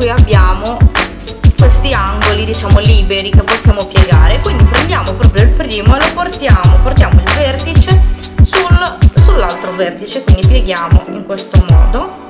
qui abbiamo questi angoli, diciamo, liberi che possiamo piegare. Quindi prendiamo proprio il primo e lo portiamo il vertice sull'altro vertice, quindi pieghiamo in questo modo